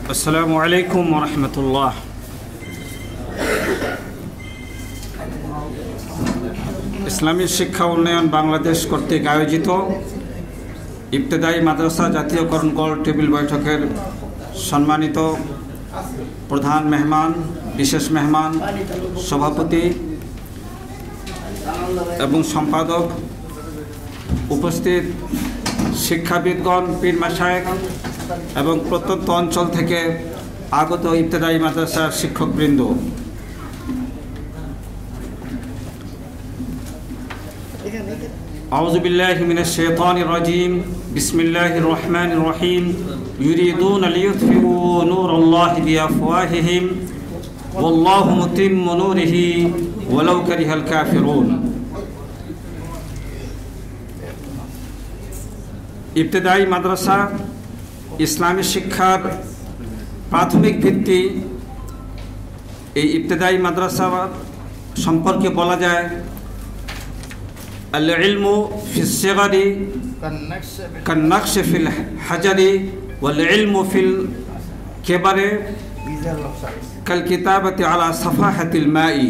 আসসালামু আলাইকুম ওয়া রাহমাতুল্লাহ। ইসলামী শিক্ষা উন্নয়ন বাংলাদেশ কর্তৃক আয়োজিত ইবতেদায়ী মাদ্রাসা জাতীয়করণ গোল টেবিল বৈঠকের সম্মানিত প্রধান মেহমান, বিশেষ মেহমান, সভাপতি এবং সম্পাদক, উপস্থিত শিক্ষাবিদগণ, পীর মাশায়েখ এবং প্রত্যন্ত অঞ্চল থেকে আগত ইবতেদায়ী মাদ্রাসার শিক্ষকবৃন্দ, আউযু বিল্লাহি মিনাশ শাইতানির রাজিম। বিসমিল্লাহির রহমানির রহিম। ইউরিদুনা লিইউতফিউ নূরাল্লাহি বিআফওয়াহিহিম ওয়াল্লাহু মুতিম্মু নূরিহি ওয়ালাউ কারিহাল কাফিরুন। ইবতেদায়ী মাদ্রাসা ইসলামী শিক্ষার প্রাথমিক ভিত্তি। এই ইবতেদায়ী মাদ্রাসা সম্পর্কে বলা যায়, আল ইলমু ফিস সিগারি কান্নাকশ ফিল হাজারি ওয়াল ইলমু ফিল কিবারি কাল কিতাবাতি আলা সাফাহাতিল মাই।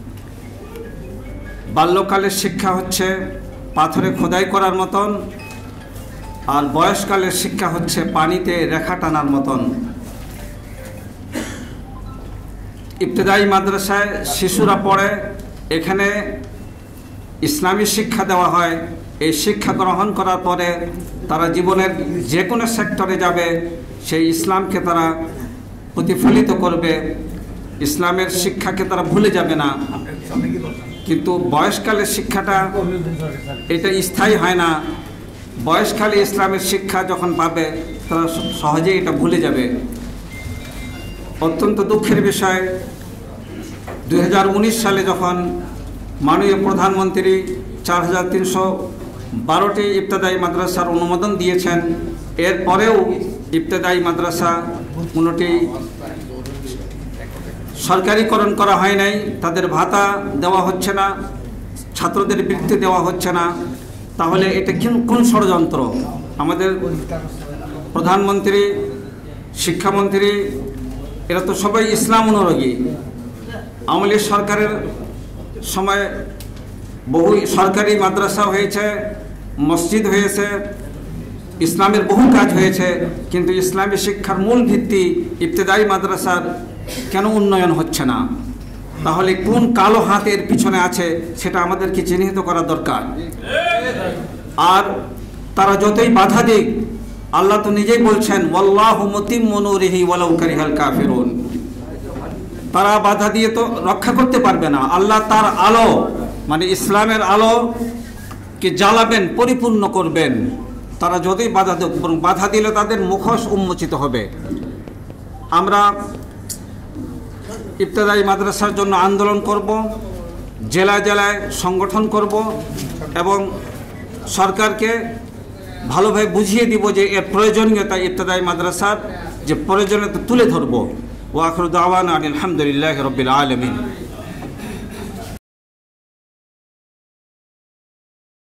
বাল্যকালের শিক্ষা হচ্ছে পাথরে খোদাই করার মতন, আর বয়সকালের শিক্ষা হচ্ছে পানিতে রেখা টানার মতন। ইবতেদায়ী মাদ্রাসায় শিশুরা পড়ে, এখানে ইসলামী শিক্ষা দেওয়া হয়। এই শিক্ষা গ্রহণ করার পরে তারা জীবনের যে কোনো সেক্টরে যাবে, সেই ইসলামকে তারা প্রতিফলিত করবে, ইসলামের শিক্ষাকে তারা ভুলে যাবে না। কিন্তু বয়সকালের শিক্ষাটা এটা স্থায়ী হয় না। বয়সকালে ইসলামের শিক্ষা যখন পাবে, তারা সহজেই এটা ভুলে যাবে। অত্যন্ত দুঃখের বিষয়, 2019 সালে যখন মাননীয় প্রধানমন্ত্রী 4312টি ইবতেদায়ী মাদ্রাসার অনুমোদন দিয়েছেন, এরপরেও ইবতেদায়ী মাদ্রাসা কোনোটি সরকারিকরণ করা হয় নাই। তাদের ভাতা দেওয়া হচ্ছে না, ছাত্রদের বৃত্তি দেওয়া হচ্ছে না। তাহলে এটা কোন ষড়যন্ত্র? আমাদের প্রধানমন্ত্রী, শিক্ষামন্ত্রী, এরা তো সবাই ইসলাম অনুরাগী। আওয়ামী লীগ সরকারের সময় বহু সরকারি মাদ্রাসা হয়েছে, মসজিদ হয়েছে, ইসলামের বহু কাজ হয়েছে, কিন্তু ইসলামী শিক্ষার মূল ভিত্তি ইবতেদায়ী মাদ্রাসার কেন উন্নয়ন হচ্ছে না? তাহলে কোন কালো হাতের পিছনে আছে সেটা আমাদেরকে চিহ্নিত করা দরকার। আর তারা যতই বাধা দিক, আল্লাহ তো নিজেই বলছেন, ওয়াল্লাহু মুতিম্মু নূরিহি ওয়ালাউ কারিহাল কাফিরুন। তারা বাধা দিয়ে তো রক্ষা করতে পারবে না। আল্লাহ তার আলো, মানে ইসলামের আলোকে জ্বালাবেন, পরিপূর্ণ করবেন। তারা যতই বাধা দেখ, বাধা দিলে তাদের মুখোশ উন্মোচিত হবে। আমরা ইবতেদায়ী মাদ্রাসার জন্য আন্দোলন করব, জেলায় জেলায় সংগঠন করব এবং সরকারকে ভালোভাবে বুঝিয়ে দিব যে এর প্রয়োজনীয়তা, ইবতেদায়ী মাদ্রাসার যে প্রয়োজনীয়তা তুলে ধরব। ওয়া আখিরু দাওয়ানা আলহামদুলিল্লাহি রাব্বিল আলামিন।